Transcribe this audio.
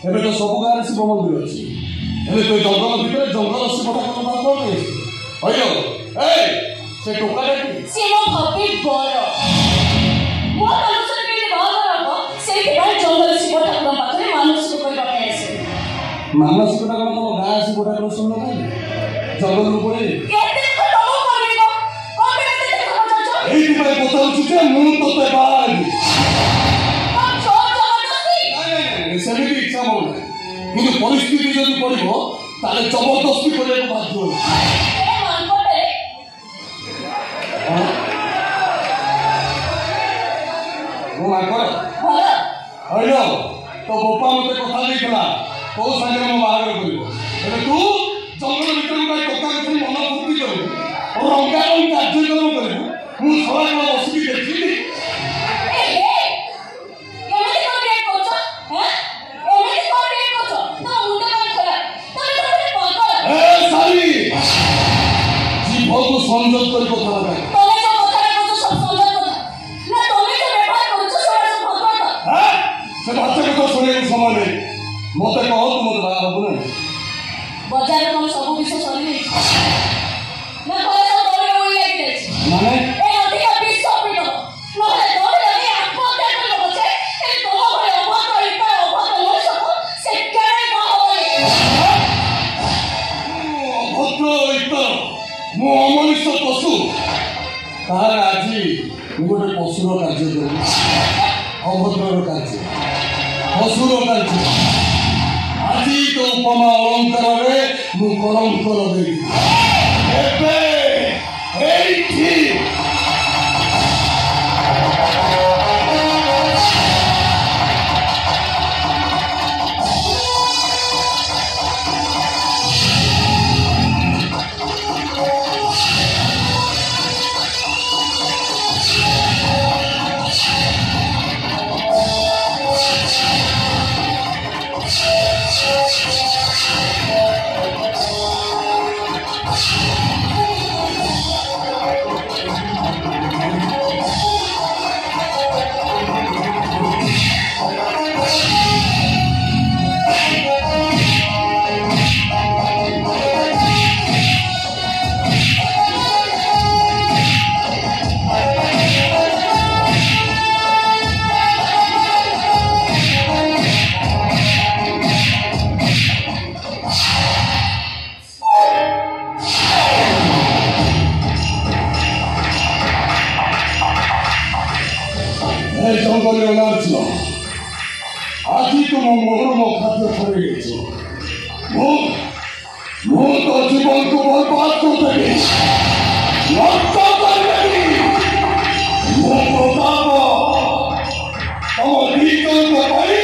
ଏବେ ତ ସବୁ ଗାଁରେ ଶିବ ମନ୍ଦିର ଅଛି। ହେଲେ ତ ଜଙ୍ଗଲ ଭିତରେ ଜଙ୍ଗଲ ଶିବ ଠାକୁର କଣ ହେଇଛି? ହଇଲୋ ସେ ଟୋକାଟା କି? ସେ ମୋ ଭବି ବର। ମୋ ମାନସିକ କେମିତି ବାହାଘର ହବ ସେଇଥିପାଇଁ ଜଙ୍ଗଲ ଶିବ ଠାକୁର ପାଖରେ ମାନସିକ କରିବା ପାଇଁ ଆସିବି। ମାନସିକଟା କଣ ତମ ଗାଁ ଶିବ ଠାକୁର ଶୁଣିଲ କାହିଁକି? ଜଙ୍ଗଲରୁ ପଳେଇଲେ ଏଇଥିପାଇଁ ପଚାରୁଛି ଯେ ମୁଁ ତୋତେ ବାହା ହେବି। ସେମିତି ଇଚ୍ଛା ମୋର ନାହିଁ, କିନ୍ତୁ ପରିସ୍ଥିତି ଯଦି ପଡ଼ିବ ତାହେଲେ ଜବରଦସ୍ତି କରିବାକୁ ବାଧ୍ୟ ହେଉଛି। ମୁଁ ମାଙ୍କଡ଼ ହଇଲ ତୋ ବୋପା ମତେ କଥା ଦେଇଥିଲା ତୋ ସାଙ୍ଗରେ ମୋ ବାହାଘର କରିବ। ହେଲେ ତୁ ଜଙ୍ଗଲ ଭିତରକୁ ଯାଇ ଟୋକା କଥା ମନ ଫୁର୍ତ୍ତି କରିବୁ, ରଙ୍ଗାରଙ୍ଗ କାର୍ଯ୍ୟକ୍ରମ କରିବୁ। ମୁଁ ସଦାବେଳେ ବସିକି ଦେଖିଲି। ଜୀବକୁ ସଂଯୋଗ କରି କଥା ଲଗାଏ। ସେ ଭାତ କଥା ଶୁଣିବାକୁ ସମୟ ନେଇ ମତେ କହ ତୁ ମତେ ବାହା ହବୁ ନା? ବଜାରରେ କଣ ସବୁ ବିଷ ସରିଯାଇଛି ନା ମାନେ ଅଧିକା ବିଷ ପିଇଦବ ନହେଲେ ଦୌଡ଼ି ଦୌଡ଼ି ଆତ୍ମହତ୍ୟା କରିବ। ପଛେ ହେଲେ ତମ ଭଳି ଅଭଦ୍ର ଇଟା ଅଭଦ୍ର ମଣିଷକୁ ସେ କେବେ ବାହାହେବନି। ଅଭଦ୍ର ଇଟା ମୁଁ ଅମଣିଷ ପଶୁ? ତାହେଲେ ଆଜି ମୁଁ ଗୋଟେ ପଶୁର କାର୍ଯ୍ୟ କରିବି। ଅଭଦ୍ରର କାର୍ଯ୍ୟ, ପଶୁର କାର୍ଯ୍ୟ। ଆଜି ତ ଉପମା ଅଳଙ୍କାରରେ ମୁଁ କଳଙ୍କ ଲଗେଇବି। ଏବେ ଏଇଠି ଜଙ୍ଗଲରେ ଅନାର୍ଛ। ଆଜି ତୁମ ମୋହର ମୋ ଖାଦ୍ୟ ଛଡ଼େଇ ଦେଇଛ। ମୁଁ ତ ଜୀବନକୁ ବର୍ବାଦ କରିଦେବି, ନଷ୍ଟ କରିଦେବି। ମୁଁ ପ୍ରତାପ ତମ ଦିଜଣଙ୍କ ପାଇଁ